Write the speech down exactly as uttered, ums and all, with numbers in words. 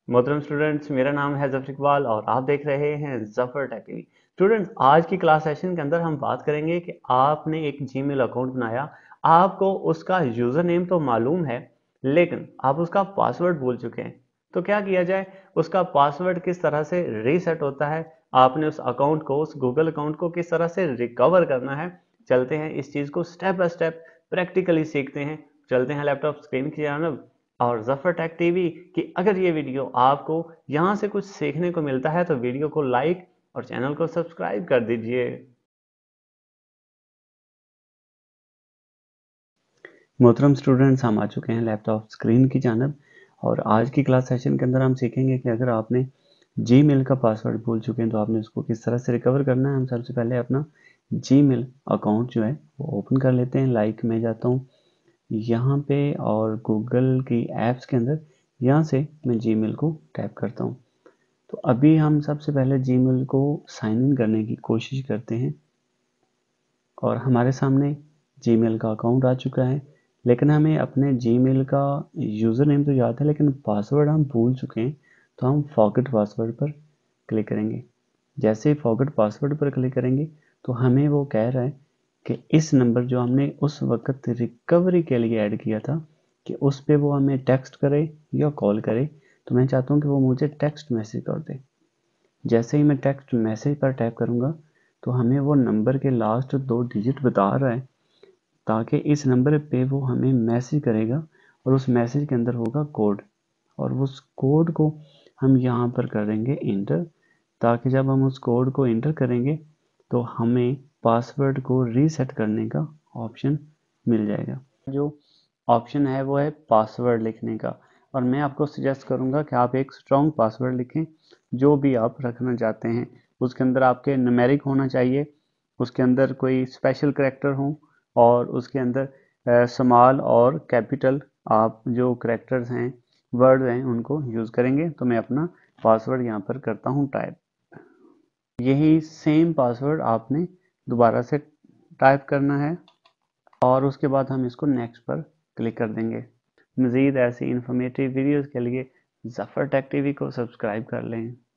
मोहतरम स्टूडेंट्स, मेरा नाम है जफर इकबाल और आप देख रहे हैं जफर टेक टीवी। स्टूडेंट्स, आज की क्लास सेशन के अंदर हम बात करेंगे कि आपने एक जीमेल अकाउंट बनाया। आपको उसका यूज़र नेम तो मालूम है, लेकिन आप उसका पासवर्ड भूल चुके हैं। तो क्या किया जाए, उसका पासवर्ड किस तरह से रीसेट होता है, आपने उस अकाउंट को, उस गूगल अकाउंट को किस तरह से रिकवर करना है। चलते हैं इस चीज़ को स्टेप बाय स्टेप प्रैक्टिकली सीखते हैं। चलते हैं लैपटॉप स्क्रीन की जानब और जफर टेक टीवी कि अगर ये वीडियो आपको यहाँ से कुछ सीखने को मिलता है तो वीडियो को लाइक और चैनल को सब्सक्राइब कर दीजिए। मोहतरम स्टूडेंट्स, हम आ चुके हैं लैपटॉप स्क्रीन की जानब और आज की क्लास सेशन के अंदर हम सीखेंगे कि अगर आपने जीमेल का पासवर्ड भूल चुके हैं तो आपने उसको किस तरह से रिकवर करना है। हम सबसे पहले अपना जीमेल अकाउंट जो है वो ओपन कर लेते हैं। लाइक मैं जाता हूँ यहाँ पे और गूगल की ऐप्स के अंदर यहाँ से मैं जीमेल को टैप करता हूँ। तो अभी हम सबसे पहले जीमेल को साइन इन करने की कोशिश करते हैं और हमारे सामने जीमेल का अकाउंट आ चुका है, लेकिन हमें अपने जीमेल का यूज़र नेम तो याद है लेकिन पासवर्ड हम भूल चुके हैं। तो हम फॉरगेट पासवर्ड पर क्लिक करेंगे। जैसे ही फॉरगेट पासवर्ड पर क्लिक करेंगे तो हमें वो कह रहा है कि इस नंबर जो हमने उस वक्त रिकवरी के लिए ऐड किया था कि उस पे वो हमें टेक्स्ट करे या कॉल करे। तो मैं चाहता हूँ कि वो मुझे टेक्स्ट मैसेज कर दे। जैसे ही मैं टेक्स्ट मैसेज पर टैप करूँगा तो हमें वो नंबर के लास्ट दो डिजिट बता रहा है, ताकि इस नंबर पे वो हमें मैसेज करेगा और उस मैसेज के अंदर होगा कोड और उस कोड को हम यहाँ पर करेंगे इंटर, ताकि जब हम उस कोड को इंटर करेंगे तो हमें पासवर्ड को रीसेट करने का ऑप्शन मिल जाएगा। जो ऑप्शन है वो है पासवर्ड लिखने का, और मैं आपको सजेस्ट करूँगा कि आप एक स्ट्रॉन्ग पासवर्ड लिखें जो भी आप रखना चाहते हैं। उसके अंदर आपके न्यूमेरिक होना चाहिए, उसके अंदर कोई स्पेशल करैक्टर हो और उसके अंदर स्मॉल और कैपिटल आप जो करैक्टर्स हैं, वर्ड हैं, उनको यूज़ करेंगे। तो मैं अपना पासवर्ड यहाँ पर करता हूँ टाइप। यही सेम पासवर्ड आपने दोबारा से टाइप करना है और उसके बाद हम इसको नेक्स्ट पर क्लिक कर देंगे। मज़ीद ऐसी इंफॉर्मेटिव वीडियोस के लिए जफर टेक टीवी को सब्सक्राइब कर लें।